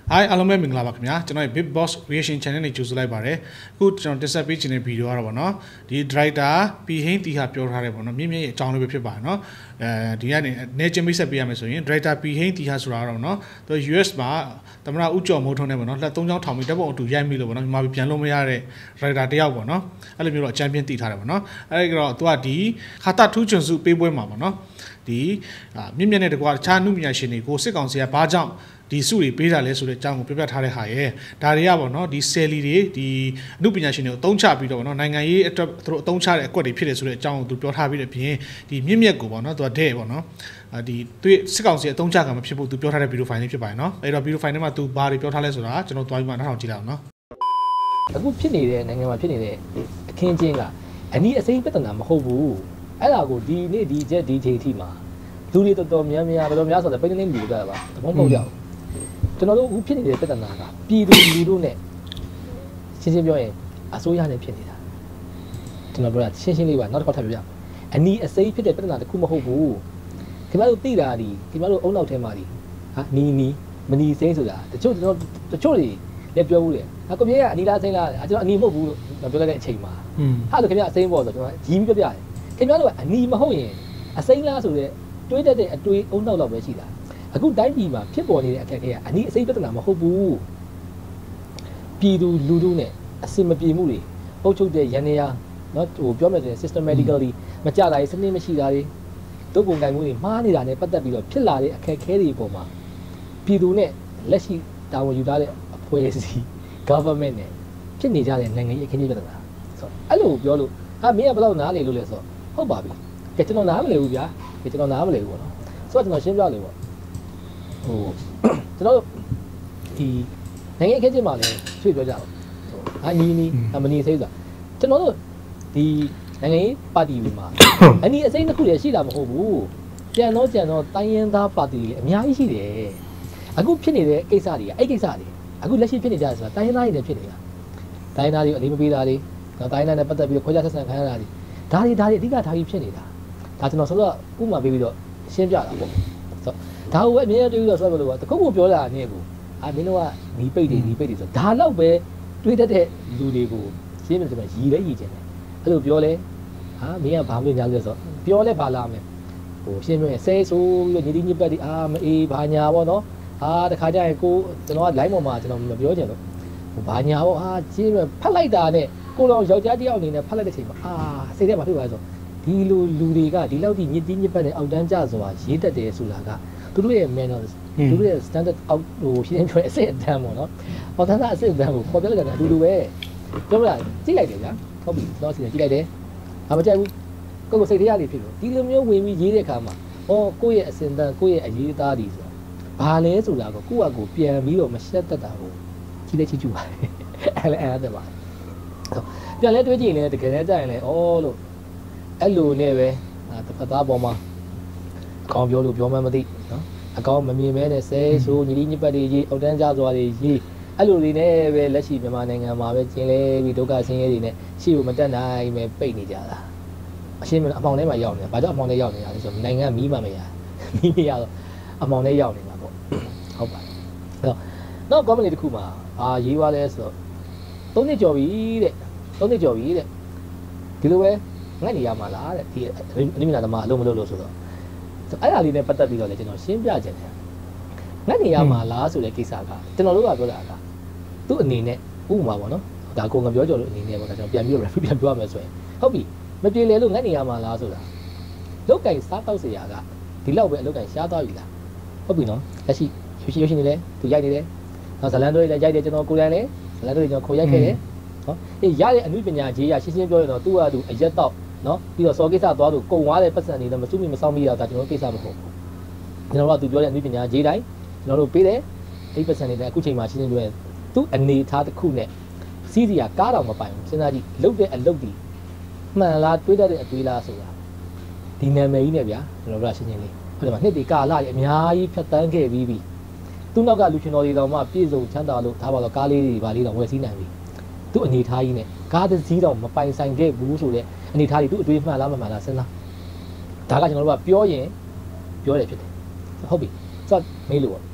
Hi အားလုံးပဲမင်္ဂလာပါခင်ဗျာကျွန်တော်ရဲ့ Big Boss Reaction Channel နဲ့ကြိုဆိုလိုက်ပါတယ်အခုကျွန်တော်တက်ဆက်ပေးခြင်းတဲ့ဗီဒီယိုကတော့ဗောနော်ဒီ Director ပြည်ဟင်းတီဟာပြောထားတယ်ဗောနော်မြင့်မြင့်ရဲ့အကြောင်းလေးပဲဖြစ်ပါတယ်နော်ဒီကနေနေချင်းမိတ်ဆက်ပေးရမယ်ဆိုရင် Director ပြည်ဟင်းတီဟာဆိုတာတော့နော်သူ US မှာသမရဦးကျော်မိုးထွန်းနဲ့ဗောနော်လက်၃ချောင်းထောင်ပြီးတပ်ပုံအတူရိုက်မိလို့ဗောနော်မြန်မာပြည်ပြန်လို့မရတဲ့ Director တယောက်ဗောနော်အဲ့လိုမျိုးတော့အချမ်းပြင်းတည်ထားတယ်ဗောနော်အဲ့ဒီတော့သူကဒီခါတာထူးချွန်စုပေးပွဲမှာဗောနော်ဒီမြင့်မြင့်နဲ့တကွာတခြားနှုပညာရှင်တွေကိုစစ်ကောင်စီကဘာကြောင့်ဒီစုတွေပေးတာလဲဆိုတဲ့အကြောင်းကိုပြပြထားတဲ့ဟာရဲ့ဒါတွေကပေါ့နော်ဒီဆယ်လီတွေဒီအမှုပညာရှင်တွေကိုအသုံးချပြီးတော့ပေါ့နော်နိုင်ငံရေးအတွက်သူတို့အသုံးချတဲ့အကွက်တွေဖြစ်တယ်ဆိုတဲ့အကြောင်းကိုသူပြောထားပြီးတဲ့ပြင်ဒီမြင့်မြတ်ကိုပေါ့နော်သူကတဲ့ပေါ့နော်ဒီသူစစ်ကောင်စီအသုံးချကမှဖြစ်ဖို့သူပြောထားတဲ့ဗီဒီယိုဖိုင်လေးဖြစ်ပါတယ်နော်အဲ့တော့ဗီဒီယိုဖိုင်ထဲမှာသူဘာတွေပြောထားလဲဆိုတာကျွန်တော်သွားပြီးမှနားထောင်ကြည့်လိုက်အောင်နော်အခုဖြစ်နေတဲ့နိုင်ငံမှာဖြစ်နေတဲ့အခင်းချင်းကအနည်းအစိမ်းပြဿနာမဟုတ်ဘူးအဲ့ဒါကိုဒီနေ့ဒီချက်ဒီချိန်ထိမှာလူတွေတော်တော်များများဘယ်လိုများဆိုတော့ပိန်းနေလူကြတာပါတဘောမဟုတ်ကြဘူးကျွန်တော်တို့အခုဖြစ်နေတဲ့ပြဿနာကပြည်သူလူထုနဲ့ရှင်းရှင်းပြောရင်အစိုးရနဲ့ဖြစ်နေတာကျွန်တော်ပြောတာရှင်းရှင်းလေးပါနောက်တစ်ခါထပ်ပြောပြအနီးအစိမ်းဖြစ်တဲ့ပြဿနာတခုမဟုတ်ဘူးခင်ဗျားတို့သိတာဒီခင်ဗျားတို့အုံနောက်ထဲမှာဒီဟာနီမနီစိမ်းဆိုတာတချို့တွေလည်းပြောဘူးလေကွန်ပျူတာကအနီလားစိမ်းလားကျွန်တော်အနီမဟုတ်ဘူးလို့ပြောလိုက်တဲ့အချိန်မှာဟာဆိုခင်ဗျားအစိမ်းပေါ့ဆိုတော့ကျွန်တော်ကြီးပြီးပြပြတယ်ခင်ဗျားတို့ကအနီမဟုတ်ရင်အစိမ်းလားဆိုတဲ့တွေးတတ်တဲ့အတွေးအုံနောက်လောက်ပဲရှိတာအခုတိုင်းပြည်မှာဖြစ်ပေါ်နေတဲ့အခက်အခဲကအနည်းအစိမ်းပြဿနာမဟုတ်ဘူးပြည်သူလူထုနဲ့အစင်မပြေမှုတွေပုတ်ချုပ်တဲ့ရန်နေရနော်ဟိုပြောမယ်ဆိုရင် systematically မကြတာစနစ်မရှိတာတွေတုပ်ပုံကံမှုတွေမှားနေတာနဲ့ပတ်သက်ပြီးတော့ဖြစ်လာတဲ့အခက်အခဲတွေပေါ်မှာပြည်သူနဲ့လက်ရှိတာဝန်ယူထားတဲ့အဖွဲ့အစည်း government နဲ့ဖြစ်နေကြတဲ့နိုင်ငံရေးအခင်းအကျင်းပြဿနာဆိုတော့အဲ့လိုပြောလို့ဟာမင်းကဘယ်တော့နားလေလို့လဲဆိုတော့ဟုတ်ပါပြီကဲကျွန်တော်နားမလဲဘူးဗျာကဲကျွန်တော်နားမလဲဘူးပေါ့နော်ဆိုတော့ကျွန်တော်ရှင်းပြလေပေါ့ဟိုကျွန်တော်ဒီနိုင်ငံအခင်းကျင်းမှာလည်းဆွေးပြောကြအောင်ဟာညီမနီစိတ်ဆိုတာကျွန်တော်တို့ဒီနိုင်ငံရေးပါတီတွေမှာအနီးအစိမ်းတစ်ခုတည်းရှိတာမဟုတ်ဘူးကြံတော့တိုင်းရင်းသားပါတီတွေအများကြီးရှိတယ်အခုဖြစ်နေတဲ့ကိစ္စတွေကအဲ့ကိစ္စတွေအခုလက်ရှိဖြစ်နေကြဆိုတာတိုင်းရင်းသားတွေနဲ့ဖြစ်နေတာတိုင်းရင်းသားတွေအလေးမပေးတာတွေနော်တိုင်းရင်းသားနဲ့ပတ်သက်ပြီးတော့ခွဲခြားဆက်ဆံခံရတာတွေဒါတွေအဓိကထားပြီးဖြစ်နေတာဒါကျွန်တော်ဆိုတော့ဥပမာပေးပြီးတော့ရှင်းပြတာပေါ့ဆိုဒါကိုပဲအမြဲတမ်းတွေးပြီးတော့ဆိုလို့တခုခုပြောတာနဲ့ကိုမင်းတို့ကနီးပိတ်တွေဆိုဒါတော့ပဲတွေးတတ်တဲ့လူတွေကိုရှင်းပြတယ်ဆိုတော့ရည်ချင်တယ်အဲ့လိုပြောလဲဟာမင်းကဘာလို့ညာလဲဆိုတော့ပြောလဲဘာလာမယ်ဟိုရှင်းပြရင်ဆဲဆိုးပြီးတော့ညီညွတ်ပတ်တွေမအေးဘာညာပေါ့နော်တခါကျရင်ကျွန်တော်က line ပေါ်မှာကျွန်တော်မပြောချင်လို့ဘာညာပေါ့ရှင်းပြဖတ်လိုက်တာနဲ့ကိုတော်ယောက်ျားတယောက်အနေနဲ့ဖတ်လိုက်တဲ့ချိန်မှာစိတ်ထဲမှာဖြစ်သွားဆိုဒီလိုလူတွေကဒီလောက်ထိညစ်ညစ်ပတ်နဲ့အောက်တန်းကြဆိုတာရေးတတ်တယ်ဆိုတာကသူတို့ရဲ့ manners သူတို့ရဲ့ standard out ဟိုရှင်းပြောအစစ်အတန်းပေါ့နော်။ဟောတန်းအစစ်အတန်းကိုခေါ်ပြလိုက်တာအတူတူပဲ။ပြောမလားကြည့်လိုက်တယ်ဗျာ။ဟုတ်ပြီ။တော့စီကြည့်လိုက်တယ်။မကြိုက်ဘူး။ကိုယ်စိတ်တရားတွေဖြစ်လို့ဒီလိုမျိုးဝင်ပြီးရေးတဲ့အခါမှာကိုယ့်ရဲ့အစင်တန်းကိုယ့်ရဲ့အရေးသားတွေဆိုတာဘာလဲဆိုတာကိုကိုယ့်အကူပြန်ပြီးတော့မရှက်တတ်တာကိုကြည့်လိုက်ကြည့်ပါအဲ့ဒါပါ။ပြန်လဲတွေးကြည့်ရင်လည်းတကယ်တည်းကြရင်လည်းလို့အဲ့လိုနဲ့ပဲတစ်ဖက်သားပေါ်မှာအကောင်ပြောလို့ပြောမှမသိနော်အကောင်မမြင်မဲနဲ့ဆဲဆိုးညီညပတ်တွေရေးအောက်တန်းကြသွားတွေရေးအဲ့လိုလေးနဲ့ပဲလက်ရှိမြန်မာနိုင်ငံမှာပဲကျင်းလဲပြီးဒုက္ခဆင်းရဲတွေနဲ့ရှေ့ကိုမတက်နိုင်ပဲပိတ်နေကြတာအရှင်းမအမောင်ထဲမှာရောက်နေတာဘာကြောင့်အမောင်ထဲရောက်နေတာလဲဆိုတော့နိုင်ငံမီးမှမရမီးမရတော့အမောင်ထဲရောက်နေတာပေါ့ဟုတ်ပါအဲ့တော့နောက် comment တစ်ခုမှာရေးသွားလဲဆိုတော့3နှစ်ကျော်ပြီတဲ့3နှစ်ကျော်ပြီတဲ့ဒီလိုပဲငတ်နေရမှာလားတဲ့ဒီအနိမနာသမားအလုံးမလို့လို့ဆိုတော့အဲ့ဒါလေးနဲ့ပတ်သက်ပြီးတော့လည်းကျွန်တော်ရှင်းပြခြင်းတယ်ငတ်နေရမှာလားဆိုတဲ့ကိစ္စကကျွန်တော်တို့ကပြောတာကသူ့အနေနဲ့ဥပမာပေါ့နော်ဒါကိုငါပြောကြလို့အနေနဲ့ပေါ့ဒါကျွန်တော်ပြန်ပြီးတော့ review ပြန်ပြောရမယ်ဆိုရင်ဟုတ်ပြီမပြေလေလို့ငတ်နေရမှာလားဆိုတာလောက်ကင်စားတောက်เสียကဒီလောက်ပဲအလောက်ကင်ရှားသွားပြီလားဟုတ်ပြီနော်လက်ရှိရွှေရှင်နေတယ်သူရိုက်နေတယ်နောက်ဇလန်တို့လည်းရိုက်တယ်ကျွန်တော်ကိုယ်တိုင်လည်းဇလန်တို့ကျွန်တော်ခေါ်ရိုက်ခဲ့တယ်နော်ရတဲ့အမှုပညာကြီးရရှင်းရှင်းပြောရင်တော့သူ့ဟာသူအရက်တော့နော်ပြီးတော့စော်ကိစ္စသွားလို့ကုံသွားတဲ့ပတ်စံတွေလည်းမစုမိမဆောင်မိတော့ဒါကျွန်တော်ကိစ္စမဟုတ်ဘူးကျွန်တော်ကသူပြောတဲ့အမှုပညာကြီးတိုင်းကျွန်တော်တို့ပေးတယ်ဒီပတ်စံတွေလည်းအခုချိန်မှာရှင်းရှင်းပြောရင်သူ့အနေထားတစ်ခုနဲ့စီးစီးကကားတော်မပိုင်ဘူးစဉ်းစားကြည့်လုတ်တဲ့အလုတ်ဒီမှန်လားတွေးတတ်တဲ့အတွေးလားဆိုတာဒီနာမည်ကြီးနဲ့ဗျာကျွန်တော်တို့ကရှင်းရှင်းလေးဟုတ်တယ်မနှစ်ဒီကာလကြီးအများကြီးဖြတ်တန်းခဲ့ပြီးပြီသူ့နောက်ကလူရှင်တော်တွေတော်မှပြည့်စုံချမ်းသာလို့ဒါပါတော့ကားလေးတွေပါလေးတော့ဝယ်စည်းနိုင်ပြီသူ့အနေထားကြီးနဲ့ကားတစ်စီးတော့မပိုင်ဆိုင်ခဲ့ဘူးဆိုတဲ့အနေထားတွေသူ့အတွေးမှန်လားမမှန်လားစဉ်းစားဒါကကျွန်တော်တို့ကပြောရင်ပြောတယ်ဖြစ်တယ်ဟုတ်ပြီဆိုတော့မေးလို့ပေါ့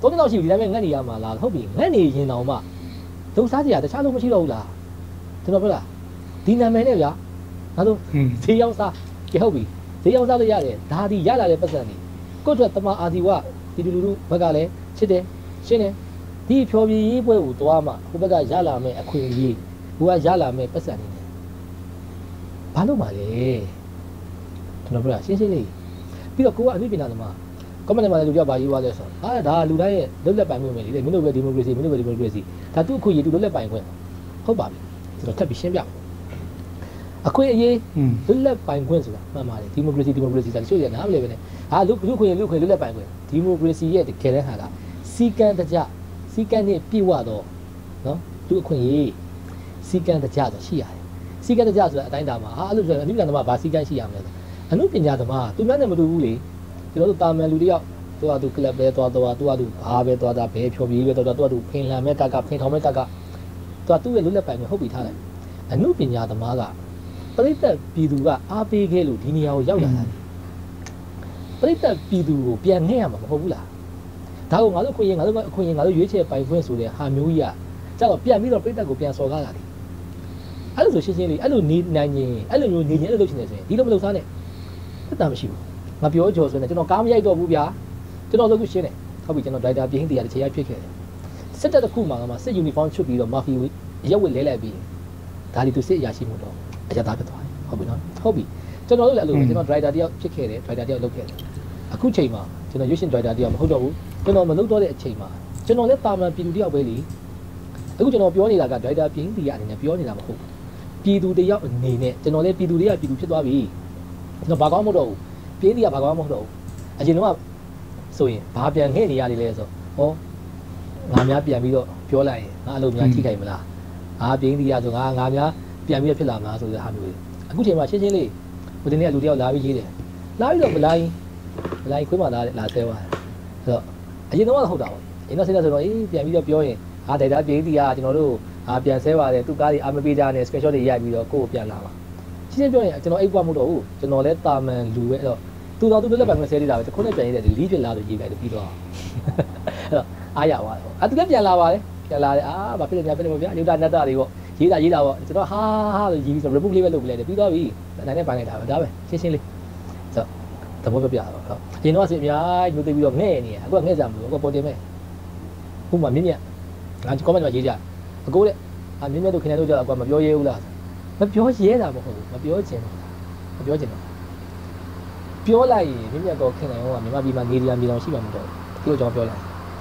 3နှစ်လောက်ရှိပြီဒီတိုင်းပဲငတ်နေရမှာလားဟုတ်ပြီငတ်နေရင်တော့မှဒုစားကြီးကတခြားလုံးမရှိတော့ဘူးလားကျွန်တော်ပြောလားဒီနာမည်နဲ့ဗျာငါတို့ဈေးရောက်စားကြဟုတ်ပြီဈေးရောက်စားလို့ရတယ်ဒါဒီရလာတဲ့ပတ်စံနေကိုယ့်အတွက်တမအာဒီဝဒီလူလူဘက်ကလည်းချစ်တယ်ရှင်းတယ်ဒီဖြော်ပြရေးပွဲကိုသွားမှဟိုဘက်ကရလာမယ်အခွင့်အရေးဟိုကရလာမယ်ပတ်စံနေတယ်ဘာလို့မှလဲကျွန်တော်ပြောတာရှင်းရှင်းလေးပြီးတော့ကိုကအမိပညာသမားကွန်မန့်မှာလည်းလူပြောပါရေးသွားလဲဆိုတော့ဒါလူတိုင်းရဲ့လွတ်လပ်ပိုင်ခွင့်ပဲလေမင်းတို့ပဲဒီမိုကရေစီမင်းတို့ပဲဒီမိုကရေစီဒါသူ့အခွင့်အရေးသူလွတ်လပ်ပိုင်ခွင့်ဟုတ်ပါပြီကျွန်တော်ထပ်ပြီးရှင်းပြအခွင့်အရေးလွတ်လပ်ပိုင်ခွင့်ဆိုတာမှန်ပါတယ်ဒီမိုကရေစီဆိုတာတချို့ရနားမလဲပဲနဲ့လူခွင့်လွတ်လပ်ပိုင်ခွင့်ဒီမိုကရေစီရဲ့တကယ်တမ်းဟာကစီကံတကြစီကံနဲ့ပြည့်ဝတော့နော်သူ့အခွင့်အရေးစီကံတကြဆိုရှိရတယ်စီကံတကြဆိုတာအတိုင်းတာမှာအဲ့လိုဆိုရင်အနုပညာသမားဘာစီကံရှိရမလဲအနုပညာသမားသူများနဲ့မတူဘူးလေကျွန်တော်တို့တာမန်လူတယောက်သူကလပ်ပဲသွားသူဘာပဲသွားတာဘဲဖြော်ပြေးပဲသွားသူဖင်လန်မဲ့ကဖင်ထောင်မဲ့ကသူ့ရဲ့လွတ်လပ်ပိုင်ခွင့်ဟုတ်ပြီထားတယ်အနုပညာသမားကပရိသတ်ပြည်သူကအားပေးခဲ့လို့ဒီနေရာကိုရောက်လာတာပရိသတ်ပြည်သူကိုပြန်နှဲ့ရမှာမဟုတ်ဘူးလားဒါကိုငါတို့အခွင့်အရေးငါတို့ရွေးချယ်ပိုင်ခွင့်ဆိုတဲ့ဟာမျိုးကြီးကကျတော့ပြန်ပြီးတော့ပရိသတ်ကိုပြန်စော်ကားလာတယ်အဲ့လိုဆိုရှင်းရှင်းလေးအဲ့လိုနေနိုင်ရင်အဲ့လိုမျိုးနေရင်အဲ့လိုလုပ်ချင်တယ်ဆိုရင်ဒီလိုမလုပ်စားနဲ့သက်တာမရှိဘူးငါပြောကြော်ဆိုနေကျွန်တော်ကားမရိုက်တော့ဘူးဗျာကျွန်တော်လုပ်ရှင်းတယ်ဟုတ်ပြီကျွန်တော်ဒိုင်တာပြင်းတရားတစ်ချိန်ရဖြစ်ခဲ့တယ်စစ်တပ်တစ်ခုမှစစ်ယူနီဖောင်းချွတ်ပြီးတော့မာဖီရက်ဝက်လဲလိုက်ပြီးဒါဒီသူစစ်အရာရှိမှုတော့အကြသားဖြစ်သွားတယ်ဟုတ်ပြီနော်ဟုတ်ပြီကျွန်တော်တို့လည်းအဲ့လိုကျွန်တော်ဒရိုက်တာတယောက်ဖြစ်ခဲ့တယ်ဒရိုက်တာတယောက်လုပ်ခဲ့တယ်အခုချိန်မှာကျွန်တော်ရွေးရှင်ဒရိုက်တာတယောက်မဟုတ်တော့ဘူးကျွန်တော်မလုပ်တော့တဲ့အချိန်မှာကျွန်တော်လည်းတာမန်ပြည်သူတယောက်ပဲလေအခုကျွန်တော်ပြောနေတာကဒရိုက်တာပြင်းတရားအနေနဲ့ပြောနေတာမဟုတ်ဘူးပြည်သူတယောက်အနေနဲ့ကျွန်တော်လည်းပြည်သူတွေကပြည်သူဖြစ်သွားပြီကျွန်တော်ဘာကောင်းမဟုတ်တော့ဘူးပြင်းတရားဘာကောင်းမဟုတ်တော့ဘူးအရင်တော့ဆိုရင်ဘာပြန်ခဲ့နေရတယ်လဲဆိုဟောငါများပြန်ပြီးတော့ပြောလိုက်ရင်ငါအလုပ်များထိခိုက်မလားပြင်းတရားဆိုငါများပြန်ပြီးဖြစ်လာမလားဆိုတဲ့ဟာမျိုးအခုချိန်မှာရှင်းရှင်းလေးဟိုဒီနေ့လူတယောက်လာပြီးရေးတယ်လာပြီးတော့မလိုက်ခွေးမှလာဆဲသွားဆိုတော့အရင်တော့ဟုတ်တာပေါ့အရင်တော့စိတ်ဆိုတော့ပြန်ပြီးတော့ပြောရင်ဒိုင်တာပြင်းတရားကျွန်တော်တို့ပြန်ဆဲပါတယ်သူကားတွေမပေးကြနဲ့ screenshot တွေရိုက်ပြီးတော့ကိုယ့်ကိုပြန်လာပါရှင်းရှင်းပြောရင်ကျွန်တော်အိတ်ပွားမှုတော့ဘူးကျွန်တော်လည်းတာမန်လူပဲအဲ့တော့သူတော်သူလက်ပတ်မှာဆဲနေတာပဲတခုနဲ့ပြန်ရေးတယ်လီးပြလာလို့ရေးလိုက်တယ်ပြီးတော့အဲ့တော့အားရသွားတယ်သူလည်းပြန်လာပါတယ်ပြန်လာတယ်ဘာဖြစ်လဲများဖြစ်နေမဗျာရုပ်တာနတ်တာတွေပေါ့ရေးတာပေါ့ကျွန်တော်ဟာလို့ရေးပြီးဆို report လေးပဲလုပ်ပြလိုက်တယ်ပြီးတော့ပြီနိုင်နဲ့ပိုင်းလိုက်တာပဲဒါပဲရှင်းရှင်းလေးဆိုတော့သဘောပြတော့ဟုတ်အရင်တော့အစီအများကြီးမျိုးသိပြီးတော့ငဲ့နေရအခုကငဲ့ကြမလို့အခုပေါ်တင်မဲ့ခုမှမြင့်ငါ comment မှာရေးကြအကိုတဲ့မြင့်တို့ခင်ဗျားတို့ကြောက်အကွာမပြောရဲဘူးလားမပြောရဲတာမဟုတ်ဘူးမပြောချင်တော့ပြောလိုက်ရင်မြင့်ကောခင်ဗျားတို့ကမြန်မာပြည်မှာနေရာမြေတောင်ရှိမှာမဟုတ်ဘူးဒီလိုကြောင့်ပြောလိုက်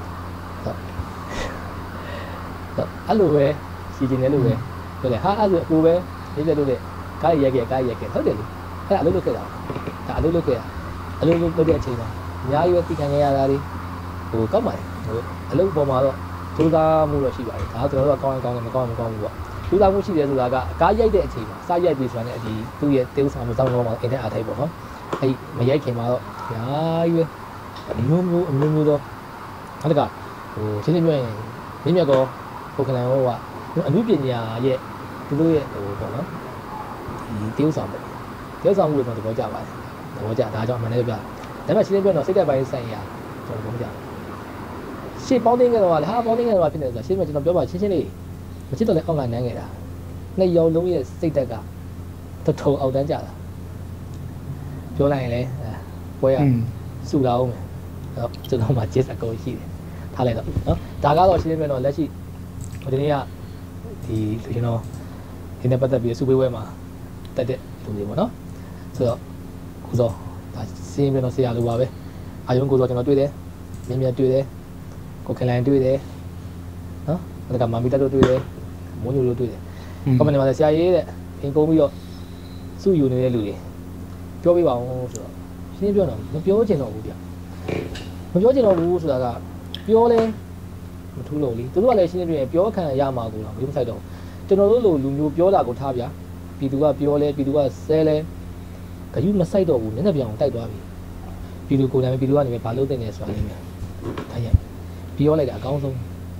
အဲ့လိုပဲစီကျင်တယ်လို့ပဲပြောတယ်အဲ့လိုကိုပဲနေတယ်လို့လေကားရက်ခဲ့ဟုတ်တယ်လေအဲ့အလုပ်လုပ်ခဲ့တာဒါအလုပ်လုပ်ခဲ့တာအလုပ်လုပ်တဲ့အချိန်မှာအများကြီးပဲသိခံရတာတွေကောက်ပါတယ်အလုပ်ပေါ်မှာတော့စူးစမ်းမှုတော့ရှိပါတယ်ဒါကျွန်တော်တို့ကကောင်းတယ်မကောင်းဘူးပေါ့စူးစမ်းမှုရှိတယ်ဆိုတာကကားရိုက်တဲ့အချိန်မှာစားရိုက်ပြီးဆိုတာနဲ့သူ့ရဲ့တေးဥဆောင်မှုစောင်းကောင်းမှာအင်တာအားထိုက်ပေါ့နော်အဲ့မရိုက်ခင်မှာတော့အများကြီးပဲအမျိုးမျိုးတော့အဲ့ဒါကရှင်းရှင်းပြောရင်မြင့်မြတ်ကောကိုခလန်ဟောကအမှုပညာရဲ့သူတို့ရဲ့ပေါ့နော်ဒီတေးဥဆောင်မှုတွေတော့သဘောကျပါတယ်သဘောကျဒါကြောင့်မှန်တယ်ပြဒါပေမဲ့ရှင်းရှင်းပြောတော့စိတ်သက်ပိုင်းဆိုင်ရာကျွန်တော်ပြောကြရှေ့ပေါင်းသိငယ်တော့လေပေါင်းသိငယ်တော့ဖြစ်နေဆိုရှင်းမကျွန်တော်ပြောပါရှင်းလေးမချစ်တော့လည်းအောက်ကနန်းခဲ့တာနှစ်ယောက်လုံးရဲ့စိတ်သက်ကတထုံအောက်တန်းကြတာပြောလိုက်ရင်လေပွဲရစုလာအောင်မယ်ကျွန်တော်မှဂျစ်အကုန်ရှိတယ်ထားလိုက်တော့နော်ဒါကတော့ရှင်းပြတော့လက်ရှိဒီနေ့ကကျွန်တော်ဒီနေ့ပတ်သက်ပြီးစုပေးပွဲမှာတက်တဲ့လူတွေပေါ့နော်ဆိုတော့ကိုစောဒါရှင်းပြတော့ဆရာလိုပါပဲအာယုံကိုစောကျွန်တော်တွေ့တယ်မြင်တွေ့တယ်ကိုခင်လိုင်းတွေ့တယ်နော်အဲ့ဒါကမမီတက်တို့တွေ့တယ်မိုးညိုတို့တွေ့တယ်ကွန်မန့်မှာဆရာရေးတဲ့အင်ကုန်းပြီးတော့စုယူနေတဲ့လူတွေပြောပြပါအောင်ဆိုတော့ရှင်းပြောတော့မပြောချင်တော့ဘူးဗျမပြောချင်တော့ဘူးဆိုတာကပြောလဲမထူးလို့လေသူတို့ကလည်းရှင်းပြရင်ပြောခံရမှာကိုတော့မဆိုင်တော့ကျွန်တော်တို့လိုလူမျိုးပြောတာကိုထားဗျပြည်သူကပြောလဲပြည်သူကဆဲလဲဂယုမဆိုင်တော့ဘူးနည်းနည်းပြောင်းတိုက်သွားပြီပြည်သူကိုယ်တိုင်ပြည်သူကနေဘာလုပ်တဲ့လဲဆိုတာလေးများဒါရိုက်ပြောလိုက်တာအကောင်းဆုံး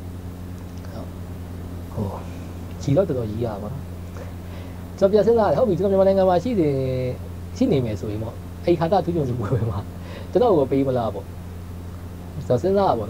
ကြည်တော့တော်ကြီးရပါတော့ကျွန်တော်ပြန်စဉ်းစားတယ်ဟုတ်ပြီကျွန်တော်မြန်မာနိုင်ငံမှာရှိနေမယ်ဆိုရင်ပေါ့အဲ့ခါတာသူညုံစုပွဲမှာကျွန်တော်ကိုပေးမလားပေါ့ကျွန်တော်စဉ်းစားတာပေါ့နော်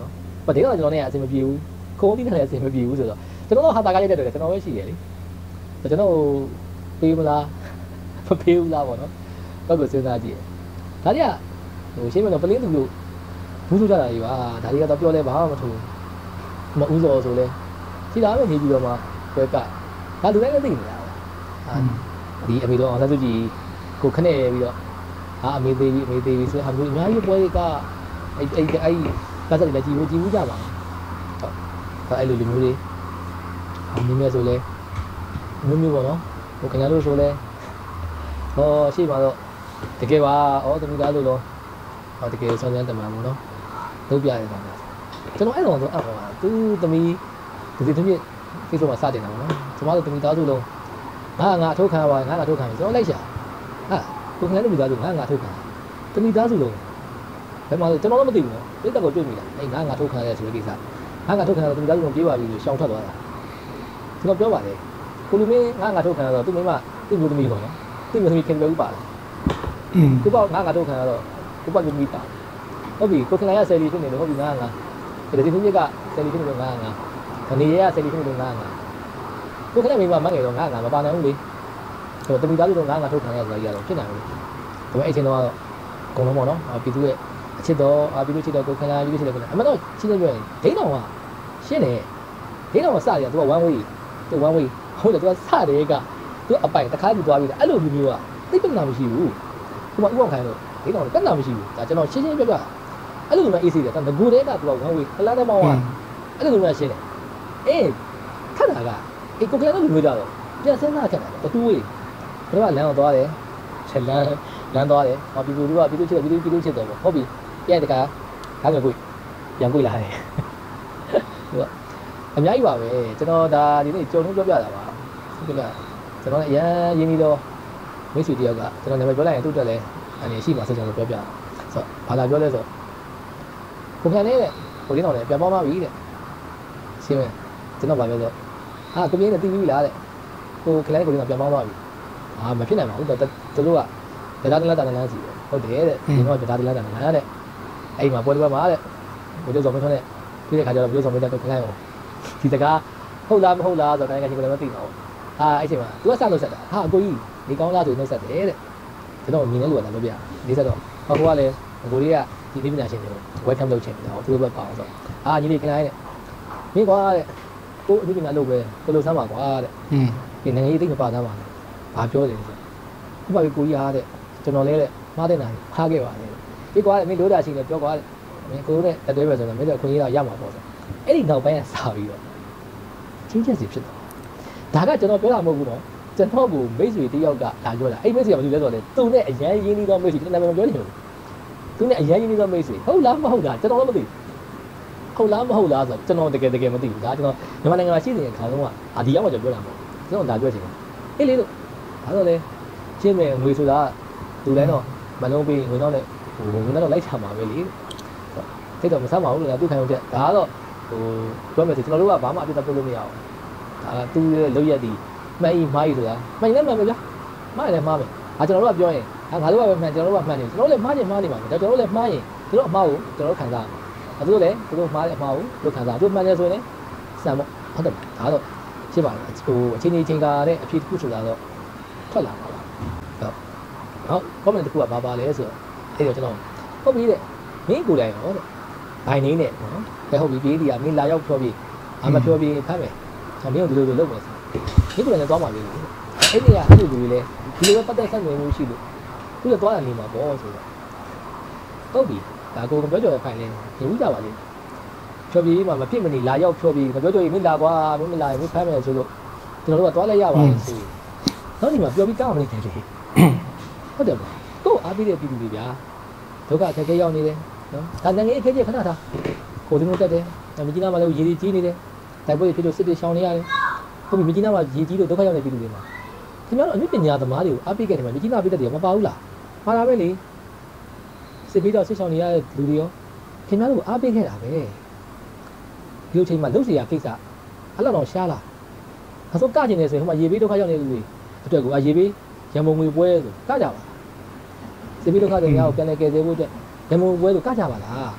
ဘာတဲ့တော့ကျွန်တော်နဲ့အဆင်မပြေဘူးခုံးပြီးနဲ့လည်းအဆင်မပြေဘူးဆိုတော့ကျွန်တော်တို့ဟာတာကားရိုက်တဲ့တော့ကျွန်တော်ပဲရှိတယ်လေကျွန်တော်ပေးမလားမပေးဘူးလားပေါ့နော်တော့ကိုစဉ်းစားကြည့်ဒါတွေကဟိုရှင်းမလို့ပလင်းသူလို့ဘူးဆိုကြတာကြီးပါဒါတွေကတော့ပြောလဲဘာမှမထူမဥစောဆိုလဲဒီလားပဲနေပြီးတော့မှဘက်ကဒါလူတိုင်းလည်းသိနေတာဒီအမေတော်အောင်ဆက်စုကြည့်ကိုခနဲ့ပြီးတော့အမေသေးပြီဆိုတော့အများကြီးပွဲကအဲ့ကစားတယ်လည်းကြည်ဘူးကြပါဟုတ်အဲ့လိုလူမျိုးတွေအမျိုးဆိုလဲမျိုးပေါ့နော်ဟိုခင်ဗျားတို့ဆိုလဲဟောရှိပါတော့တကယ်ပါဩသမီးသားလို့တော့ဟောတကယ်ဆောင်းစမ်းတမန်ပေါ့နော်လုပ်ပြရတယ်ကောင်ကျွန်တော်အဲ့တော့ဆိုအပ်ပါသူသမီးဒီသမီးကိစ္စမှာစတင်တာပေါ့နော်ကျွန်တော်တို့သမီးသားစုလုံးငါအထုတ်ခံပါငါထုတ်ခံပြီကျွန်တော်လိုက်ရှာဟာကိုခင်ဗျားတို့မိသားစုငါထုတ်ခံသမီးသားစုလုံးဘယ်မှာကျွန်တော်လည်းမသိဘူးနော်တိတ်တက်ကိုတွေ့မိတာအဲ့ငါထုတ်ခံရတဲ့ဆိုတဲ့ကိစ္စငါထုတ်ခံတော့သမီးသားစုလုံးပြေးပါပြီလို့ရှောင်ထွက်သွားတာကျွန်တော်ပြောပါတယ်ကိုလူမင်းငါထုတ်ခံရတော့သူ့မိမသူ့မျိုးသမီးပေါ့နော်သူ့မျိုးသမီးခင်ဗျားဦးပါလားကိုပေါ့ငါထုတ်ခံရတော့ကိုပေါ့မျိုးသမီးပါဟုတ်ပြီကိုခင်ဗျားရဆယ်လီဖြစ်နေလို့ဟုတ်ပြီငါဒီသမီးကဆယ်လီဖြစ်နေလို့ငါကနေရဆယ်လီဖြစ်နေလို့ငါကိုခင်ဗျားမိမမငယ်တော့ငါမပါနိုင်ဘူးလေဆိုတော့သမီးသားစုလုံးငါထုတ်ခံရဆိုရတော့ဖြစ်နိုင်ဘူးဒါပေမဲ့အဲ့ချိန်တော့အကုန်လုံးပေါ့နော်ပြည်သူရဲ့အချစ်တော်ပြည်သူချစ်တော်ကိုခင်ဗျားပြည်သူချစ်တော်ကိုအမှန်တော့ရှင်းနေပြောရင်ဒိန်းတော်ကရှင်းတယ်ဒိန်းတော်ကစတယ်သူက one way ဟုတ်တယ်သူကစတယ်ကသူအပိုင်တစ်ခါပြီးသွားပြီးတယ်အဲ့လိုမျိုးကသိပ္ပံမရှိဘူးဒီမှာဥပအောင်ခိုင်းလို့ဒိန်းတော်ကတတ်တာမရှိဘူးဒါကျွန်တော်ရှင်းပြပြအဲ့လိုမျိုးအေးစေးတယ်ဒါငကိုတဲ့ကသူက one way ခလားတဲ့မောင်းကအဲ့လိုမျိုးရှင်းတယ်အေးခက်တာကအေးကိုကလည်းလိုမျိုးကြတော့ပြန်စဉ်းစားခက်တာတူးဝေးသူကလမ်းတော့သွားတယ်ချက်လမ်းသွားတယ်ပြည်သူတို့ကပြည်သူချစ်တယ်ပြည်သူချစ်တယ်ပေါ့ဟုတ်ပြီပြန်တခါဒါဆိုကိုပြန်ကိုလာတယ်သူကအများကြီးပါပဲကျွန်တော်ဒါဒီနေ့ကြုံလို့ပြောပြတာပါဟုတ်ကဲ့ကျွန်တော်လည်းအရင်ရင်းပြီးတော့မိတ်ဆွေတယောက်ကကျွန်တော်နာမည်ပြောလိုက်ရင်သူ့တက်လဲအနေရှိမှာဆက်ကျွန်တော်ပြောပြတာဆိုတော့ဘာသာပြောလဲဆိုကိုခံနေတဲ့ကိုရင်းတော်လည်းပြန်ပေါင်းပါပြီတဲ့ရှင်းမယ်ကျွန်တော်ဗာပြောဆိုကိုပြင်းနဲ့တီးပြီးလားတဲ့ကိုခလိုင်းကိုရင်းတော်ပြန်ပေါင်းပါပြီမဖြစ်နိုင်ပါဘူးသူတို့ကတရားတလားတာလန်းစီဟုတ်တယ်တဲ့ဒီတော့တရားတလားတာလန်းတဲ့အဲ့မှာပွဲတစ်ပွဲမှာတဲ့ဘိုးကျော်စောမင်းထွန်းနဲ့ပြီးတဲ့ခါကျတော့ဘိုးကျော်စောမင်းတက်ကိုခလိုင်းအောင်ဒီစကားဟုတ်လားမဟုတ်လားဆိုတော့တိုင်းကချင်းကိုလည်းမသိတော့အဲ့ချိန်မှာသူကစလို့ဆက်တာအကိုကြီးဒီကောင်းလားဆိုနှုတ်ဆက်တယ်တဲ့ကျွန်တော်မြင်နေလို့လာလို့ပြလေးဆက်တော့ဟိုကလည်းအကိုလေးကဒီပညာရှင်တွေကိုဝယ်ခံလုပ်ချင်တယ်ဟောသူတို့ပဲပါအောင်ဆိုညီလေးခလိုင်းတဲ့မင်းကွာတဲ့ကိုအဒီပညာလုပ်ပဲကိုလိုဆမ်းပါကွာတဲ့ဒီနိုင်ငံရေးသိမပါသားပါနဲ့ဘာပြောတယ်ဆိုဥပမာကိုကြီးအားတဲ့ကျွန်တော်လဲတဲ့မှားတဲ့နိုင်ဖားခဲ့ပါတယ်ဒီကွာမင်းလိုတာရှိတယ်ပြောကွာတဲ့မင်းကိုနဲ့အတွဲပဲဆိုတော့မင်းတို့အခွင့်အရေးတော့ရမှာပေါ့ဆိုအဲ့ဒီနောက်ပိုင်းကစာပြီးတော့ချင်းချက်စီဖြစ်သွားဒါကကျွန်တော်ပြောတာမဟုတ်ဘူးနော်ကျွန်တော်ကမိတ်ဆွေတယောက်ကလာပြောတာအဲ့မိတ်ဆွေကဘာလို့လဲဆိုတော့သူနဲ့အရန်ရင်းနှီးသောမိတ်ဆွေကျွန်တော်နာမည်မပြောချင်ဘူးသူနဲ့အရန်ရင်းနှီးသောမိတ်ဆွေဟုတ်လားမဟုတ်လားကျွန်တော်လည်းမသိဟုတ်လားမဟုတ်လားဆိုတော့ကျွန်တော်တကယ်မသိဘူးဒါကျွန်တော်မြန်မာနိုင်ငံမှာရှိနေတဲ့ခါဆုံးကဒီရောက်မှကျွန်တော်ပြောတာမဟုတ်ကျွန်တော်ဒါပြောချင်တယ်အေးလေလို့ဒါဆိုလေရှင်းမယ်ငွေဆိုတာလူတိုင်းတော့မလုံးပေးငွေတော့လည်းငွေတော့လိုက်ချမှာပဲလေတိတ်တော့မဆမ်းပါဘူးလို့သူခံရုံတက်ဒါကတော့ပြောမယ်ဆိုကျွန်တော်တို့ကဘာမှအပြစ်တော့ပြောလို့မရအောင်ဒါသူ့ရဲ့လုပ်ရက်ဒီမှန်ဤမှားဤဆိုတာမှန်လည်းမှန်ပဲဗျာမှားလည်းမှားပဲကျွန်တော်တို့ကပြောရင်ငါတို့ကပဲမှန်ကျွန်တော်တို့ကမှန်နေကျွန်တော်လည်းမှားနေမှားနေပါမယ်ဒါကျွန်တော်လည်းမှားရင်သူတို့အမှားကိုကျွန်တော်တို့ခံစားသူတို့လည်းသူတို့မှားတဲ့အမှားကိုတို့ခံစားတို့မှန်တယ်ဆိုရင်စံပေါ့ဟုတ်တယ်ဒါတော့ရှင်းပါလားအချိန်ချင်းကာတဲ့အဖြစ်တစ်ခုဆိုတာတော့ထွက်လာပါလားဟုတ် comment တစ်ခုကဘာပါလဲဆိုတော့အဲ့တော့ကျွန်တော်ဟုတ်ပြီတဲ့မင်းကိုယ်တိုင်ရောတဲ့ဘိုင်နေနဲ့နော်ဟုတ်ပြီပြေးဒီကမင်းလာရောက်ပြောပြီးမပြောပြီးဖတ်မယ်မင်းတို့ဒီလိုလုပ်မယ်ဆိုမင်းကိုယ်တိုင်သွားမှာလေအဲ့ဒီကအဲ့ဒီလူတွေလည်းဒီလိုပဲပတ်သက်ဆက်နွယ်မှုရှိလို့သူကသွားတာနေမှာပေါ့ဆိုတော့ဟုတ်ပြီဒါကိုပြောကြော်ဖိုင်လဲယူကြပါလိမ့်ဖြောပြီးမှမဖြစ်မနေလာရောက်ဖြောပြီးပြောကြော်ရင်မင်းလာကွာမင်းမလာရင်မင်းဖမ်းမယ်ဆိုလို့ကျွန်တော်တို့ကသွားလိုက်ရပါလိမ့်ဆိုနောက်ဒီမှာပြောပြီးကောင်းမနေတယ်လေဟုတ်တယ်ဗျကိုအားပေးတဲ့ပြည်သူတွေဗျာဒုက္ခအခက်အခဲရောက်နေတယ်နော်ဒါနိုင်ငံရေးအခက်အခဲခဏထားကိုဒီလိုတက်တယ်မြကြီးနားမှာလည်းရေကြီးနေတယ်တိုက်ပွဲဖြစ်လို့စစ်တွေရှောင်နေရတယ်ဟုတ်ပြီမြကြီးနားမှာရေကြီးလို့ဒုက္ခရောက်နေပြည်သူတွေမှာခင်ဗျားတို့အနုပညာသမားတွေကိုအားပေးခဲ့တယ်မှာမြကြီးနားပြည်သက်တွေမပါဘူးလားမှားတာပဲလေစစ်ပြီးတော့စစ်ရှောင်နေရတဲ့လူတွေရောခင်ဗျားတို့အားပေးခဲ့တာပဲဒီလိုချိန်မှာလှုပ်เสียကိစ္စအဲ့လောက်တော့ရှားလားအစိုးကကျင်နေဆိုရင်ဟိုမှာရေဘေးဒုက္ခရောက်နေလူတွေအတွက်ကိုရေဘေးရံမုံငွေပွဲဆိုကကြပါစစ်ပြီးဒုက္ခတွေများကိုပြန်လည်ကယ်ဆယ်ဖို့အတွက်ရံမုံပွဲဆိုကကြပါလား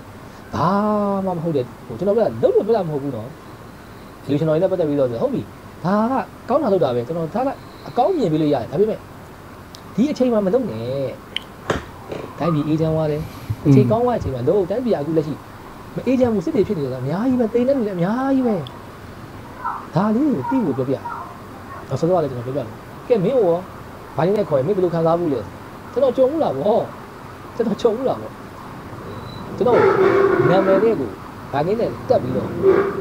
ဘာမှမဟုတ်တဲ့ဟိုကျွန်တော်ပြောတာလုံးလို့ပြောတာမဟုတ်ဘူးနော်လူကျွန်တော်လည်းပတ်သက်ပြီးတော့ဟုတ်ပြီဒါကကောင်းတာလုပ်တာပဲကျွန်တော်ဒါကအကောင်းမြင်ပြီးလို့ရတယ်ဒါပေမဲ့ဒီအချိန်မှမလုပ်နဲ့တိုင်းပြည်အေးချမ်းသွားတယ်အချိန်ကောင်းသွားတဲ့အချိန်မှာလို့တိုင်းပြည်အခုလက်ရှိမအေးချမ်းမှုစစ်တွေဖြစ်နေတယ်ဆိုတာအများကြီးပဲတိမ်နေတယ်အများကြီးပဲဒါလေးကိုတိကိုပြောပြတော့ဆိုတော့လည်းကျွန်တော်ပြောပြတယ်ကဲမင်းရောဘာနေနဲ့ခေါ်ရင်မင်းဘယ်လိုခံစားမှုလဲကျွန်တော်ကြုံဘူးလားဗောကျွန်တော်ကြုံဘူးလားဗောကျွန်တော်နာမည်လေးကိုဘာနေနဲ့တက်ပြီးတော့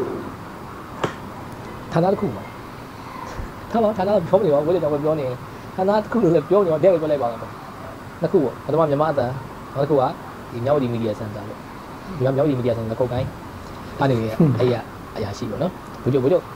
ဌာနတစ်ခုမှာဌာနပြောနေပါဝိလေတော့ပြောနေဌာနတစ်ခုလို့လည်းပြောနေတော့တဲ့ပြောလိုက်ပါတော့နှစ်ခုပေါ့ပထမမြန်မာအတန်နောက်တစ်ခုကဒီမြောက်ဒီမီဒီယာစင်တာပေါ့ဒီမြောက်ဒီမီဒီယာစင်တာကုတ်ကိုင်းအဲ့ဒီအဲ့ရအရာရှိပေါ့နော်ဘုချုပ်အဲ့ဟုတ်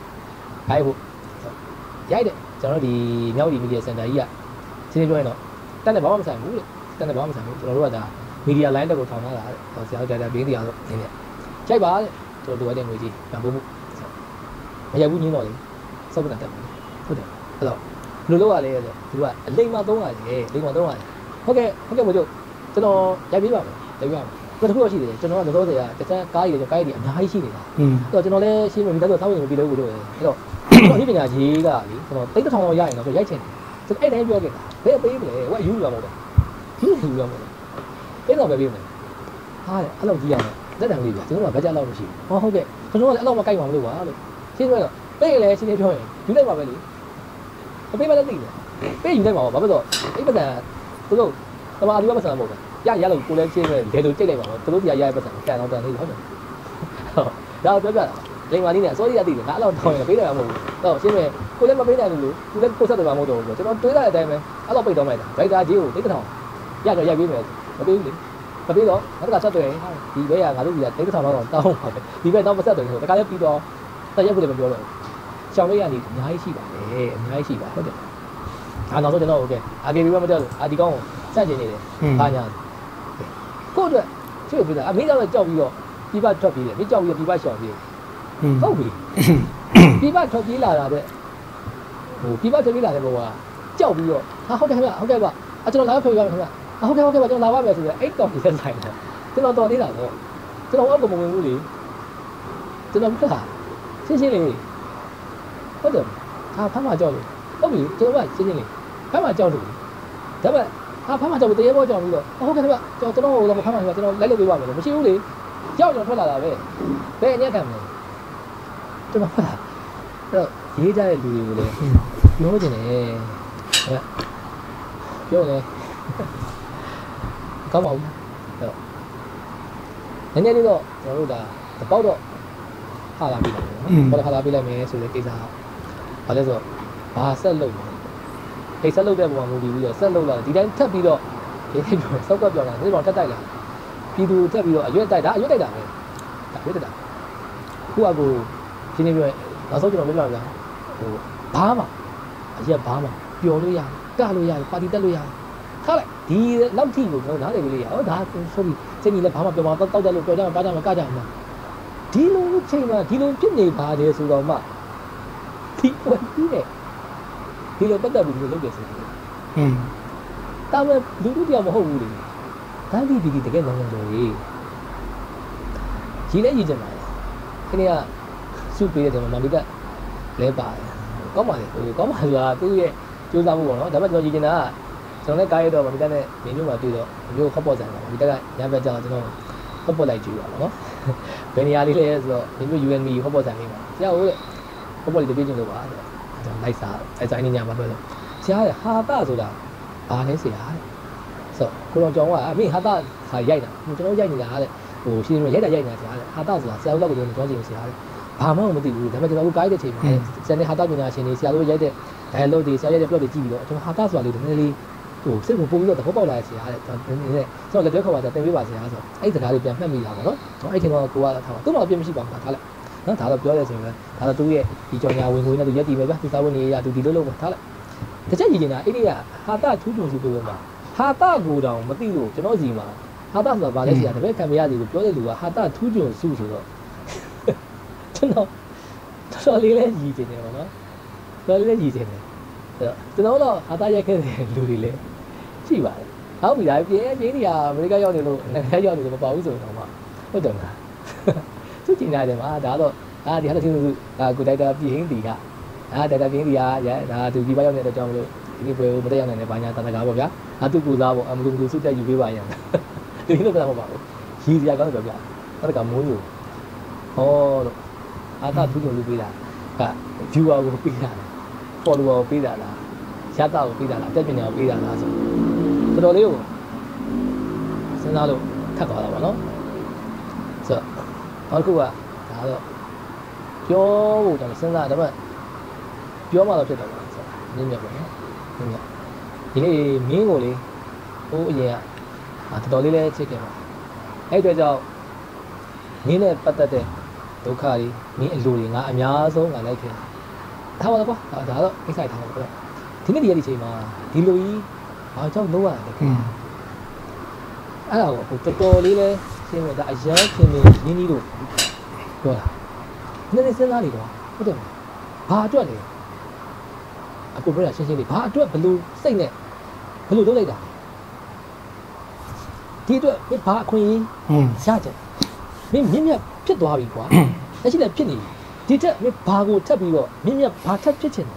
ရိုက်တယ်ကျွန်တော်ဒီမြောက်ဒီမီဒီယာစင်တာကြီးကရှင်းပြောရင်တော့တက်နဲ့ဘာမှမဆိုင်ဘူးလေတက်နဲ့ဘာမှမဆိုင်ဘူးကျွန်တော်တို့ကဒါမီဒီယာလိုင်းတက်ကိုထောင်ထားတာဆရာတို့ဒါဘင်းတရားဆိုနေတယ်ရိုက်ပါတဲ့ကျွန်တော်တို့တဲ့ငွေကြီးဗန်ဖို့မှုမရိုက်ဘူးညင်းတော့လေစောက်ကနေတက်တယ်ဟုတ်တယ်အဲ့တော့ဘယ်လိုလုပ်ရလဲဆိုတော့သူကအလိမ္မာသုံးရတယ်လိမ္မာသုံးရတယ်ဟုတ်ကဲ့ဘုချုပ်ကျွန်တော်ရိုက်ပေးပါမယ်ရိုက်ပေးပါမယ်တစ်ခုတော့ရှိတယ်ကျွန်တော်ကတော့ဆရာတစ်ချက်ကားကြီးတွေကားကြီးတွေအများကြီးရှိနေတာအဲ့တော့ကျွန်တော်လည်းရှင်းပြပြီးတော့သောက်ရင်ပြီးလို့လို့အဲ့တော့ကျွန်တော်ဒီပညာကြီးကလေကျွန်တော်တိတ်တစ်ထောင်လောက်ရရင်တော့ရိုက်ချင်တယ်ကျွန်တော်အဲ့တိုင်းပြောခဲ့တာဘယ်ပေးမလဲဝက်ယူရမှာတော့ယူရမှာအဲ့တော့ပဲပေးမယ်ဟာအဲ့လိုကြည့်ရမယ်လက်တံလေးပြကျွန်တော်ကဘတ်ဂျက်လောက်မရှိဘူးဟုတ်ကဲ့ကျွန်တော်ကလည်းအဲ့လောက်မကိုက်ပါမလို့ပါလို့ရှင်းပြတော့ပေးလေရှင်းနေပြောရင်ယူလိုက်ပါပဲလေမပေးမလည်းသိတယ်ပေးယူလိုက်ပါဘာဖြစ်တော့အဲ့ပတ်စံသူတို့တမာဒီဘက်ပတ်စံမဟုတ်ဘူးရလို့ကိုလည်းရှင်းတယ်ဘယ်လိုကြိတ်လိုက်ပါတော့သူတို့တရားရတဲ့ပတ်စံကန်တော့တန်သေးဟုတ်တယ်ဒါပြောပြတာလိမ္မာလေးနဲ့အစိုးရသိတယ်ငါအဲ့လောက်ထောင်းရင်ပေးတယ်မဟုတ်ဘူးတော့ရှင်းမယ်ကိုလည်းမပေးနိုင်ဘူးလို့သူလည်းကိုဆက်တယ်မှာမဟုတ်တော့ဘူးကျွန်တော်တွေးတဲ့အတိုင်းပဲအဲ့လောက်ပိတ်တော့လိုက်တာဒိုက်တာကြီးကိုတိတ်ထောင်ရတော့ရိုက်ပေးမယ်မပေးဘူးလေမပေးတော့နောက်ကဆက်တယ်ဒီဘက်ကငါတို့ကြီးကတိတ်ထောင်တော့တောင်းပါပဲဒီဘက်တော့မဆက်တယ်ဆိုတခါလည်းပြီးတော့တက်ရက်ဖို့လည်းမပြောတော့ရှောင်းလို့ရနေအများကြီးရှိပါတယ်အများကြီးရှိပါဟုတ်တယ်နောက်ဆုံးကျွန်တော်โอเคအာကေဘီဘမတက်လို့အာဒီကောင်းကိုစက်ကျင်နေတယ်ဘာညာကိုအတွက်ချွတ်ပြတာအမေကတော့ကြောက်ပြီးတော့ပြပထွက်ပြေးတယ်မင်းကြောက်ပြီးပြပရှောင်ပြေးဟုတ်ပြီပြပထွက်ပြေးလာတာတဲ့ဟိုပြပထွက်ပြေးလာတဲ့ဘောကကြောက်ပြီးတော့ဟာဟုတ်တယ်ခင်ဗျဟုတ်ကဲ့ပါအကျွန်တော်လာဖွဲ့ရမယ်ခင်ဗျဟုတ်ကဲ့ပါကျွန်တော်လာပါမယ်ဆိုတော့အဲ့ကောင်ကြီးဆက်ဆိုင်တော့ကျွန်တော်တော်နေတာပေါ့ကျွန်တော်အောက်ကမဝင်ဘူးလေကျွန်တော်ကရှင်းရှင်းလေးဟုတ်တယ်ဟာဖမ်းမှာကြောက်လို့ဟုတ်ပြီကျွန်တော်ကရှင်းရှင်းလေးဖမ်းမှာကြောက်လို့ဒါပေမဲ့ဟာဖမ်းမှာကြောက်လို့တရေဘောကြောက်ပြီးတော့ဟုတ်ကဲ့ခင်ဗျကျွန်တော်ဟိုတော့ဖမ်းမှာဆိုတော့ကျွန်တော်လိုက်လုပ်ပေးပါမယ်လို့မရှိဘူးလေကြောက်ကျွန်တော်ထွက်လာတာပဲဘယ်အညက်ခံမလဲကျွန်တော်ဖတ်တာအဲ့တော့ရေးကြတဲ့လူတွေကိုလည်းပြောချင်တယ်ပြောတယ်ကောင်းပါဘူးအဲ့တော့နည်းနည်းလေးတော့ကျွန်တော်တို့ဒါတပေါက်တော့ဟာလာပြီးတော့ဘာလဲဟာလာပြီးလိုက်မယ်ဆိုတဲ့ကိစ္စဘာလဲဆိုတော့ဘာဆက်လုပ်လဲဟိတ်ဆက်လုပ်တဲ့ပုံမှာမူတည်ပြီးတော့ဆက်လုပ်လာဒီတိုင်းထပ်ပြီးတော့ဒီတိုင်းပြောစောက်ကပြောလာဒီပေါ်ထပ်တိုက်လာပြည်သူထပ်ပြီးတော့အရွက်တိုက်တာအရွက်တိုက်တာပဲဒါရွက်တိုက်တာခုကကိုရှင်းနေပြောနောက်ဆုံးကျွန်တော်ပြောပြတာဟိုဘာမှအရက်ဘာမှပျော်လို့ရတယ်ကလို့ရတယ်ပါတီတက်လို့ရတယ်ထားလိုက်ဒီလောက်ထိကိုကျွန်တော်နားလည်ပြီးလေဟောဒါဆိုပြီးစိတ်ကြီးလည်းဘာမှပြောမှာတောက်တယ်လို့ပြောကြမှာပါကြမှာကကြမှာဒီလိုချိန်မှာဒီလိုဖြစ်နေပါတယ်ဆိုတော့မှဒီဝင်ပြီးနေဒီလိုပတ်သက်ပြီးလုပ်တယ်ဆိုတော့တာမလူတို့တရားမဟုတ်ဘူးလေဒါဒီတကယ်နိုင်ငံတော်ကြီးကြီးလည်းရည်ကြမှာခင်းကစုပေးတဲ့မှာမိကလဲပါတယ်ကောင်းပါလေဟိုကောင်းပါဆိုတာသူ့ရဲ့ကြိုးစားမှုပေါ့နော်ဒါပေမဲ့ကျွန်တော်ရည်ကျင်တာကကျွန်တော်လည်းကားရတော့မိကနဲ့နေမျိုးမှာတွေ့တော့မျိုးခောက်ပေါ်ဆိုင်ပါမိကညဘက်ကျတော့ကျွန်တော်ခောက်ပေါ်လိုက်ကြည့်ပါတော့နော်ဘယ်နေရာလေးလဲဆိုတော့နေမျိုး UNM ခောက်ပေါ်ဆိုင်လေးပါဆရာဟိုလေခောက်ပေါ်လေးတပြေးကျင်လို့ပါဆိုတော့ကျွန်တော်လိုက်စားအဲဆိုင်နေညမှာပြောလို့ဆရာဟာတာဆိုတာဘာလဲဆရာဆိုကိုတော်ကြောင်ကအမေဟာတာဟာရိုက်တာကျွန်တော်ရိုက်နေတာတဲ့ဟိုရှင်းရရိုက်တာဆရာတဲ့ဟာတာဆိုတာဆရာတို့လောက်ကိုကျွန်တော်ကြည့်နေဆရာတဲ့ဘာမှမသိဘူးဒါပေမဲ့ကျွန်တော်တို့ကားတဲ့ချိန်မှာဆရာနဲ့ဟာတာပညာရှင်တွေဆရာတို့ရိုက်တဲ့ dialogue တွေဆရာရိုက်တဲ့ plot တွေကြည့်ပြီးတော့ကျွန်တော်ဟာတာဆိုတာလေးနည်းနည်းလေးဟိုစိတ်ကိုပုံပြီးတော့သဘောပေါက်လာတဲ့ဆရာတဲ့ကျွန်တော်လည်းလက်တွဲခေါ်ပါဆရာတင်ပေးပါဆရာဆိုအဲ့ဒီစကားလေးပြန်မှတ်မိတာပေါ့နော်ကျွန်တော်အဲ့ချိန်တော့ကိုကထားပါသူ့မှာအပြစ်မရှိပါဘူးထားလိုက်နော်ဒါတော့ပြောရဲဆိုရင်ဒါတော့သူ့ရဲ့ဒီကြောင်ညာဝင်ငွေနဲ့သူရက်တည်ပဲဗျသူစားဝင်နေရသူဒီလိုလုပ်ပါထားလိုက်တစ်ချက်ကြည့်နေတာအဲ့ဒီကဟာတာထူးချွန်စုပြောမှာဟာတာကိုတောင်မသိလို့ကျွန်တော်စီမှာဟာတာဆိုတာဘာလဲဆရာတပည့်ခံမရသေးဘူးပြောတဲ့လူကဟာတာထူးချွန်စုဆိုတော့ကျွန်တော်လေးလဲရည်တင်တယ်ပေါ့နော်တော်လေးလဲရည်တင်တယ်အဲ့တော့ကျွန်တော်တော့ဟာတာရက်ခဲ့တဲ့လူတွေလည်းရှိပါတယ်ဟုတ်ပြီလားပြင်းနေရအမေရိကရောက်နေလို့နိုင်ငံရောက်နေလို့မပေါ့ဘူးဆိုတော့မှဟုတ်တယ်မလားသူကျင်နေတယ်မှာဒါတော့ဒီဟာတော့သူကိုတိုက်တာပြည်ဟင်းတီကတိုက်တာပြည်ဟင်းတီကဒါသူဒီဘက်ရောက်နေတဲ့ကြောင့်မလို့ဒီနေ့ပွဲကိုမတက်ရောက်နိုင်တဲ့ဘာညာတန်တကာပေါ့ဗျာသူကူစားပေါ့မလူစုတက်ယူပေးပါရံဒီလိုကတော့မဟုတ်ပါဘူးရည်စရာကောင်းတယ်ဗျာတန်တကာမိုးယူဟောလို့သာသူ့ကိုလူပေးတာviewer ကိုပေးတာ follower ကိုပေးတာလားရတာကိုပေးတာလားအတက်ပညာကိုပေးတာလားဆိုတော်တော်လေးကိုစဉ်းစားလို့ခက်သွားတာပေါ့နော်ဆိုတော့အခုကဒါတော့ပြောဖို့တော့စဉ်းစားဒါပေမဲ့ပြောမှတော့ဖြစ်တော့ပါဆိုနည်းနည်းပေါ့နော်နည်းနည်းဒီနေ့မင်းကိုလေဟိုအရင်ကတော်တော်လေးလဲချစ်ခဲ့ပါအဲ့အတွက်ကြောင့်မင်းနဲ့ပတ်သက်တဲ့ဒုက္ခတွေမင်းအလိုတွေငါအများဆုံးငါလိုက်ခဲ့ထားပါတော့ကွာဒါတော့အိတ်ဆိုင်ထားပါတော့ဒီနေ့ဒီရက်ဒီချိန်မှာဒီလိုကြီးဘာကြောင့်လုံးရတယ်လဲအဲ့ဒါကိုတော်တော်လေးလဲရှင်းမယ်ဒါအရန်ခင်နေရင်းကြီးတို့ပြောတာနည်းနည်းစဉ်းစားနေတော့ဟုတ်တယ်ဘာအတွက်လဲအခုပြောတာရှင်းရှင်းလေးဘာအတွက်ဘလို့စိတ်နဲ့ဘလို့လုပ်လိုက်တာဒီအတွက်ဘာအခွင့်အရေးရကြမင်းမြင့်မြတ်ဖြစ်သွားပြီကွာလက်ရှိလည်းဖြစ်နေပြီဒီထက်မင်းဘာကိုထပ်ပြီးတော့မြင့်မြတ်ဘာထပ်ဖြစ်ချင်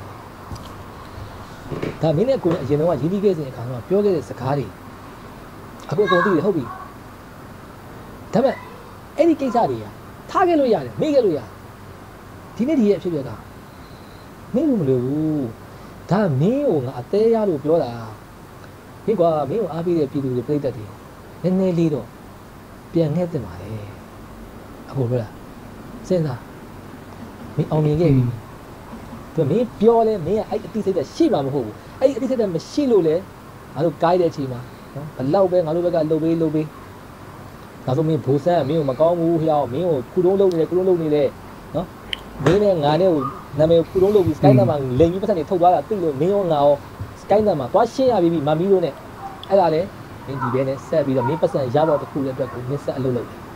တယ်ဒါမင်းနဲ့ကိုယ်အရင်တော့ရင်းနှီးခဲ့စဉ်အခါမှာပြောခဲ့တဲ့စကားတွေအခုအကုန်သိတယ်ဟုတ်ပြီဒါပေမဲ့အဲ့ဒီကိစ္စတွေကထားခဲ့လို့ရတယ်မေ့ခဲ့လို့ရတယ်ဒီနေ့ဒီရဲ့အဖြစ်ပြတာမင်းမလို့ဘူးဒါမင်းကိုငါအသေးရလို့ပြောတာမင်းကွာမင်းကိုအားပေးတဲ့ပြည်သူတွေပြိတ္တတွေနည်းနည်းလေးတော့ပြန်ငှက်တင်ပါလေအခုပြောတာစဉ်းစားမင်းအောင်မြင်ခဲ့ပြီသူမင်းပြောလဲမင်းကအဲ့အတိစိတ်တဲ့ရှိမှာမဟုတ်ဘူးအဲ့အတိစိတ်တဲ့မရှိလို့လေငါတို့ကိုင်းတဲ့အချိန်မှာနော်ဘလောက်ပဲငါတို့ဘက်ကလှုပ်ပေးဒါဆိုမင်းဘိုးဆန်းမင်းကိုမကောင်းဘူးဖျောက်မင်းကိုခုတုံးလုံးနေတယ်နော်မင်းနဲ့ငါနဲ့ကိုနာမည်ခုတုံးလုံးပြီး sky နံပါတ်လိန်ပြီးပတ်သက်နေထုတ်သွားတာသိလို့မင်းရောငါရော sky နံပါတ်သွားရှင်းရပြီမမီးတို့နဲ့အဲ့ဒါလေမင်းဒီဘဲနဲ့ဆက်ပြီးတော့မင်းပတ်စံရတော့တစ်ခုလည်းအတွက်ကိုမင်းဆက်အလုပ်လုပ်တယ်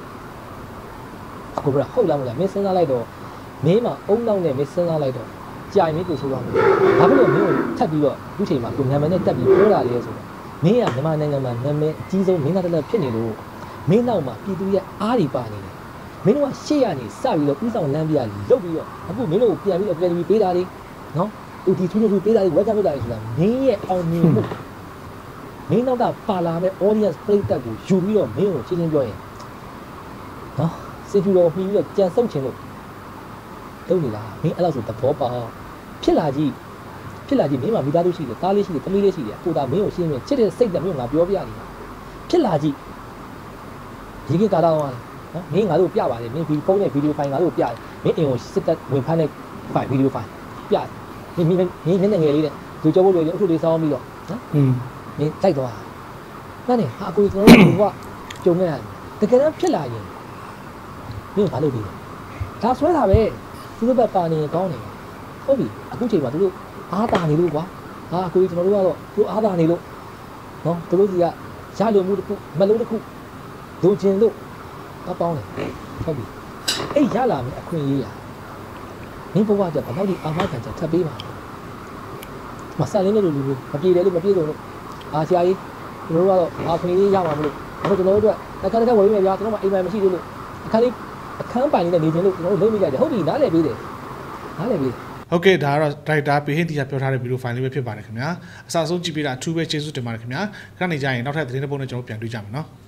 အခုပြောဟုတ်လားမဟုတ်လားမင်းစဉ်းစားလိုက်တော့မင်းမှာအုံနောက်နဲ့မင်းစဉ်းစားလိုက်တော့ကြာရင်မင်းကိုဆိုးသွားမယ်ဘာဖြစ်လို့မင်းကိုထပ်ပြီးတော့အခုချိန်မှာကိုနာမည်နဲ့တက်ပြီးပြောတာလေဆိုတော့မင်းကမြန်မာနိုင်ငံမှာနာမည်အကြီးဆုံးမင်းသားတစ်လက်ဖြစ်နေလို့မင်းနောက်မှာပြည်သူရဲ့အားတွေပါနေတယ်မင်းတို့ကရှေ့ရနေစပြီးတော့ဥဆောင်လမ်းပြလုတ်ပြီးတော့အခုမင်းတို့ကိုပြန်ပြီးတော့ပြန်ပြီးပေးတာလေနော်ဥတီထွန်းထွန်းပေးတာလေဝက်ကန်လုပ်တာလေဆိုတာမင်းရဲ့အောင်မြင်မှုမင်းနောက်ကပါလာမဲ့ audience ပရိသတ်ကိုယူပြီးတော့မင်းကိုရှင်းရှင်းပြောရင်နော်စင်ပြူတော်ပြီးတော့ကြံစုံချင်လို့လုပ်နေတာမင်းအဲ့လောက်ဆိုသဘောပေါက်ဖြစ်လာကြီးမင်းမှာမိသားစုရှိတယ်သားလေးရှိတယ်သမီးလေးရှိတယ်ကိုတာမင်းကိုရှင်းပြချစ်တဲ့စိတ်နဲ့မင်းကငါပြောပြနေတာဖြစ်လာကြီးဒီကိကားတော့နော်မင်းငါတို့ပြပါတယ်မင်းဖုန်းနဲ့ဗီဒီယိုဖိုင်ငါတို့ပြတယ်မင်းအိမ်ကိုစစ်တပ်ဝင်ဖမ်းတဲ့ဖိုင်ဗီဒီယိုဖိုင်ပြတယ်မင်းငယ်လေးတဲ့လူကြောဖို့လေအုပ်ထုလေးစောင်းပြီးတော့နော်မင်းတိုက်သွားတာနဲ့ဟာကိုကျွန်တော်တို့ကကြုံနေရတယ်တကယ်တော့ဖြစ်လာရင်မင်းဘာလုပ်ပြီးလဲဒါဆွဲတာပဲသူတို့ဘက်ပါနေကောင်းနေဟုတ်ပြီအခုချိန်မှာသူတို့အားတာနေလို့ကွာဟာကိုကျွန်တော်တို့ကတော့သူအားတာနေလို့နော်သူတို့ကြီးကရလိုမှုတစ်ခုမလုံးတစ်ခုလိုချင်လို့ပေါင်းတယ်ဟုတ်ပြီအဲ့ရလာမယ်အခွင့်အရေးရမင်းဘဝကြဘာလို့ဒီအာမခံချက်ထပ်ပေးပါမဆန်လင်းတဲ့လူမပြေတယ်လို့မပြေဆုံးလို့ဆရာကြီးကျွန်တော်တို့ကတော့အခွင့်အရေးရမှာမလို့အဲ့တော့ကျွန်တော်တို့အတွက်တစ်ခါဝေးမယ်ဗျာကျွန်တော်မှအိမ်မှာမရှိသေးလို့အခန်းပိုင်နေတဲ့နေချင်းလို့ကျွန်တော်တို့လုံးမိလိုက်တယ်ဟုတ်ပြီနားလည်ပေးတယ်ဟုတ်ကဲ့ဒါကတော့ director ပေဟင်းတီကပြောထားတဲ့ဗီဒီယိုဖိုင်လေးပဲဖြစ်ပါတယ်ခင်ဗျာအစဆုံးကြည့်ပေးတာအထူးပဲကျေးဇူးတင်ပါတယ်ခင်ဗျာခဏနေကြရင်နောက်ထပ်သတင်းတစ်ပုဒ်နဲ့ကျွန်တော်ပြန်တွေ့ကြမယ်နော်